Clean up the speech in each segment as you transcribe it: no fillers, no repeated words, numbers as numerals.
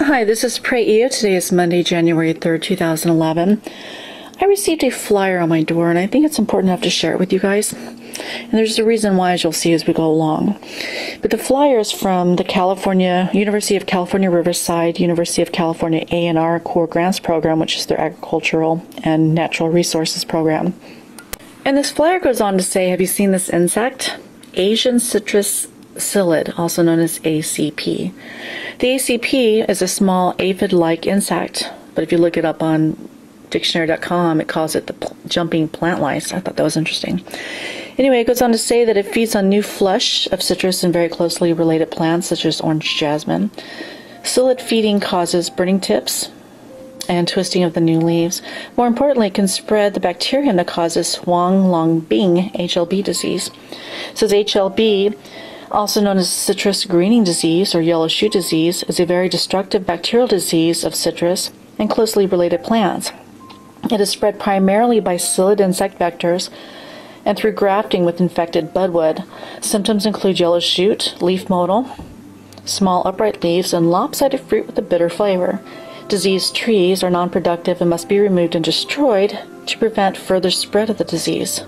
Hi, this is Pray EO. Today is Monday, January 3rd, 2011. I received a flyer on my door, and I think it's important enough to share it with you guys. And there's a reason why, as you'll see as we go along. But the flyer is from the University of California Riverside, University of California ANR Core Grants Program, which is their agricultural and natural resources program. And this flyer goes on to say, have you seen this insect? Asian Citrus Psyllid, also known as ACP. The ACP is a small aphid-like insect, but if you look it up on dictionary.com, it calls it the jumping plant lice. I thought that was interesting. Anyway, it goes on to say that it feeds on new flush of citrus and very closely related plants such as orange jasmine. Psyllid feeding causes burning tips and twisting of the new leaves. More importantly, it can spread the bacterium that causes Huang Long Bing HLB disease. It says HLB, also known as citrus greening disease or yellow shoot disease, is a very destructive bacterial disease of citrus and closely related plants. It is spread primarily by psyllid insect vectors and through grafting with infected budwood. Symptoms include yellow shoot, leaf mottle, small upright leaves, and lopsided fruit with a bitter flavor. Diseased trees are non-productive and must be removed and destroyed to prevent further spread of the disease.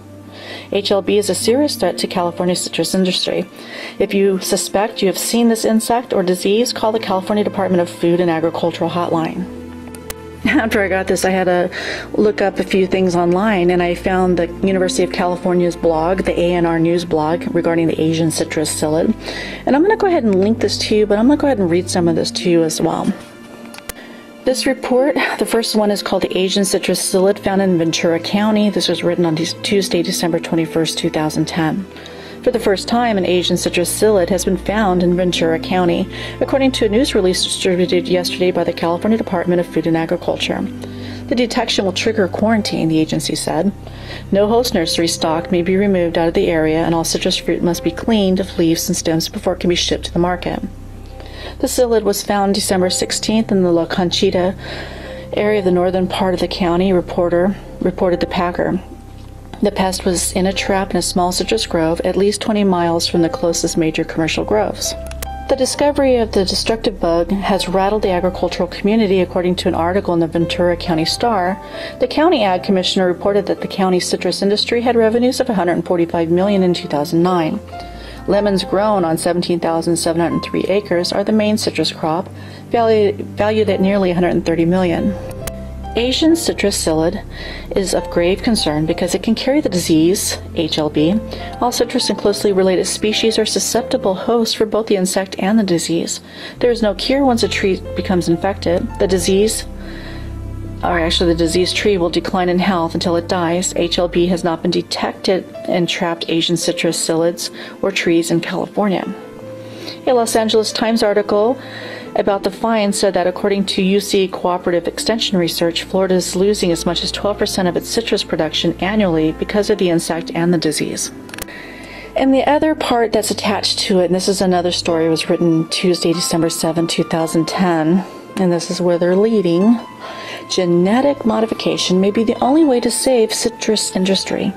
HLB is a serious threat to California's citrus industry. If you suspect you have seen this insect or disease, call the California Department of Food and Agricultural hotline. After I got this, I had to look up a few things online, and I found the University of California's blog, the ANR News blog, regarding the Asian Citrus Psyllid. And I'm going to go ahead and link this to you, but I'm going to go ahead and read some of this to you as well. This report, the first one is called the Asian Citrus Psyllid, found in Ventura County. This was written on Tuesday, December 21st, 2010. For the first time, an Asian Citrus Psyllid has been found in Ventura County, according to a news release distributed yesterday by the California Department of Food and Agriculture. The detection will trigger quarantine, the agency said. No host nursery stock may be removed out of the area, and all citrus fruit must be cleaned of leaves and stems before it can be shipped to the market. The psyllid was found December 16th in the La Conchita area of the northern part of the county, reported the Packer. The pest was in a trap in a small citrus grove at least 20 miles from the closest major commercial groves. The discovery of the destructive bug has rattled the agricultural community, according to an article in the Ventura County Star. The county ag commissioner reported that the county's citrus industry had revenues of $145 million in 2009. Lemons grown on 17,703 acres are the main citrus crop, valued at nearly $130 million. Asian Citrus Psyllid is of grave concern because it can carry the disease, HLB. All citrus and closely related species are susceptible hosts for both the insect and the disease. There is no cure once a tree becomes infected. The diseased tree will decline in health until it dies. HLB has not been detected in trapped Asian citrus psyllids or trees in California. A Los Angeles Times article about the find said that according to UC Cooperative Extension Research, Florida is losing as much as 12% of its citrus production annually because of the insect and the disease. And the other part that's attached to it, and this is another story, was written Tuesday, December 7, 2010, and this is where they're leading. Genetic modification may be the only way to save citrus industry.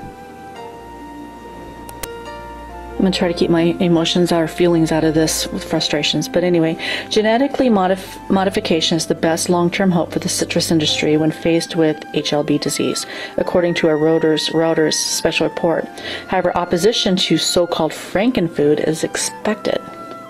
I'm going to try to keep my emotions or feelings out of this with frustrations. But anyway, genetically modification is the best long-term hope for the citrus industry when faced with HLB disease, according to a Reuters special report. However, opposition to so-called frankenfood is expected.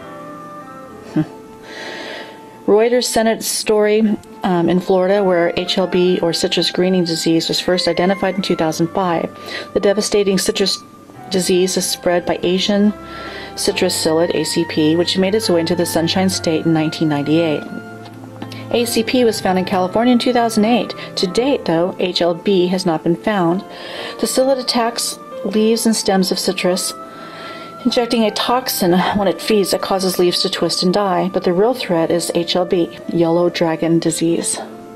Reuters Senate story in Florida, where HLB or citrus greening disease was first identified in 2005. The devastating citrus disease is spread by Asian Citrus Psyllid, ACP, which made its way into the Sunshine State in 1998. ACP was found in California in 2008. To date, though, HLB has not been found. The psyllid attacks leaves and stems of citrus, injecting a toxin when it feeds that causes leaves to twist and die, but the real threat is HLB, yellow dragon disease.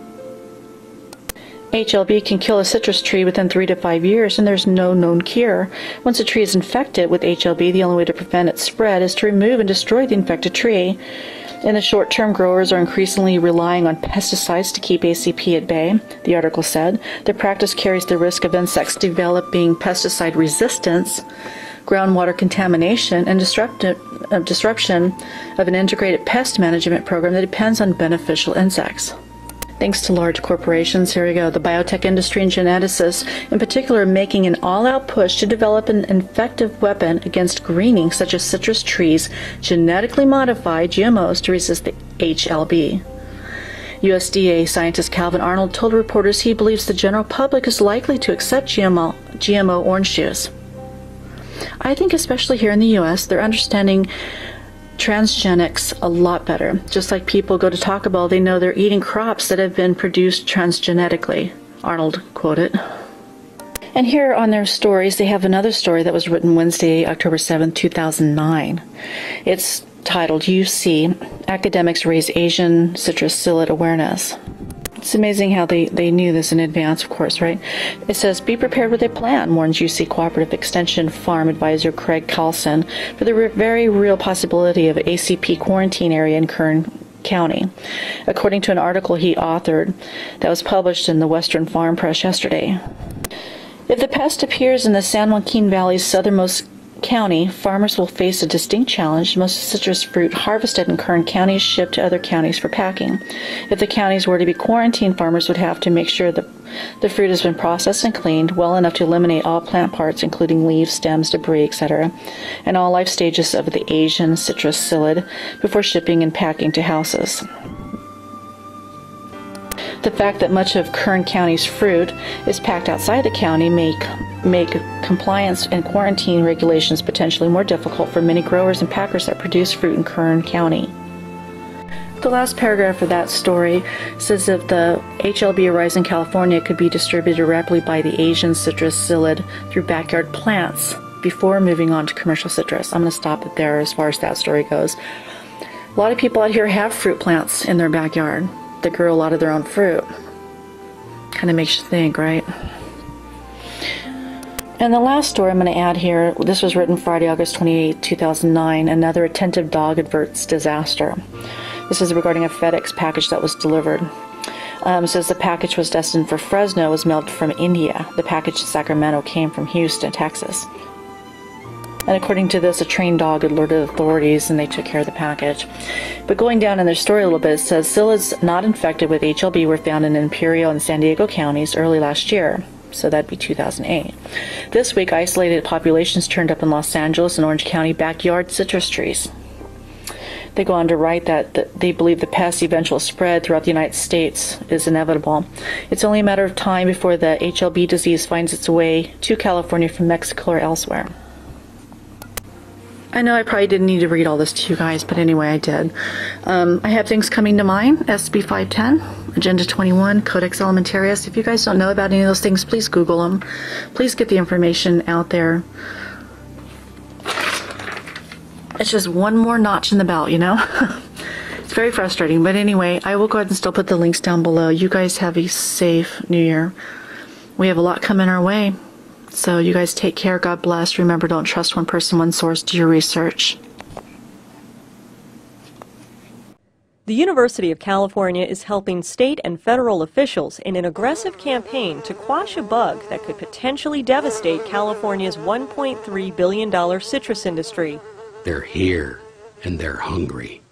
HLB can kill a citrus tree within 3 to 5 years, and there's no known cure. Once a tree is infected with HLB, the only way to prevent its spread is to remove and destroy the infected tree. In the short term, growers are increasingly relying on pesticides to keep ACP at bay, the article said. The practice carries the risk of insects developing pesticide resistance, groundwater contamination, and disruption of an integrated pest management program that depends on beneficial insects. Thanks to large corporations, here we go, the biotech industry and geneticists in particular are making an all-out push to develop an effective weapon against greening, such as citrus trees, genetically modified GMOs to resist the HLB. USDA scientist Calvin Arnold told reporters he believes the general public is likely to accept GMO orange juice. I think especially here in the US, they're understanding transgenics a lot better. Just like people go to Taco Bell, they know they're eating crops that have been produced transgenetically, Arnold quoted. And here on their stories, they have another story that was written Wednesday, October 7, 2009. It's titled, UC, Academics Raise Asian Citrus Psyllid Awareness. It's amazing how they knew this in advance, of course, right? It says, be prepared with a plan, warns UC Cooperative Extension Farm Advisor Craig Carlson, for the very real possibility of an ACP quarantine area in Kern County, according to an article he authored that was published in the Western Farm Press yesterday. If the pest appears in the San Joaquin Valley's southernmost county, farmers will face a distinct challenge. Most citrus fruit harvested in Kern County is shipped to other counties for packing. If the counties were to be quarantined, farmers would have to make sure that the fruit has been processed and cleaned well enough to eliminate all plant parts, including leaves, stems, debris, etc., and all life stages of the Asian citrus psyllid before shipping and packing to houses. The fact that much of Kern County's fruit is packed outside the county make compliance and quarantine regulations potentially more difficult for many growers and packers that produce fruit in Kern County. The last paragraph of that story says if the HLB arising in California could be distributed rapidly by the Asian citrus psyllid through backyard plants before moving on to commercial citrus. I'm going to stop it there as far as that story goes. A lot of people out here have fruit plants in their backyard that grow a lot of their own fruit. Kind of makes you think, right? And the last story I'm going to add here, this was written Friday, August 28, 2009, another attentive dog averts disaster. This is regarding a FedEx package that was delivered. It says the package was destined for Fresno, was mailed from India. The package to Sacramento came from Houston, Texas. And according to this, a trained dog alerted authorities and they took care of the package. But going down in their story a little bit, it says psyllids not infected with HLB were found in Imperial and San Diego counties early last year. So that'd be 2008. This week, isolated populations turned up in Los Angeles and Orange County backyard citrus trees. They go on to write that they believe the pest's eventual spread throughout the United States is inevitable. It's only a matter of time before the HLB disease finds its way to California from Mexico or elsewhere. I know I probably didn't need to read all this to you guys, but anyway, I did. I have things coming to mind, SB 510, Agenda 21, Codex Alimentarius. If you guys don't know about any of those things, please Google them. Please get the information out there. It's just one more notch in the belt, you know? It's very frustrating, but anyway, I will go ahead and still put the links down below. You guys have a safe New Year. We have a lot coming our way. So you guys take care. God bless. Remember, don't trust one person, one source. Do your research. The University of California is helping state and federal officials in an aggressive campaign to quash a bug that could potentially devastate California's $1.3 billion citrus industry. They're here, and they're hungry.